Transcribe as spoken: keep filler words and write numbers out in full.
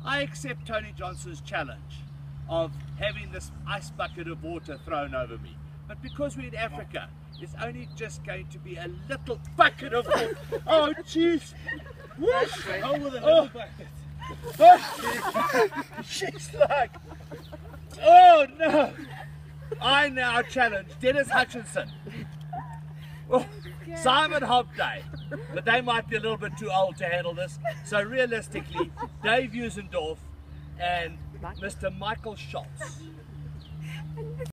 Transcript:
I accept Tony Johnson's challenge of having this ice bucket of water thrown over me. But because we're in Africa, it's only just going to be a little bucket of water. Oh, jeez. Oh, with a little Oh. bucket. Oh, she's like, oh no. I now challenge Dennis Hutchinson, oh, Simon Hobday, but they might be a little bit too old to handle this. So realistically, Dave Usendorf and Mister Michael Schultz.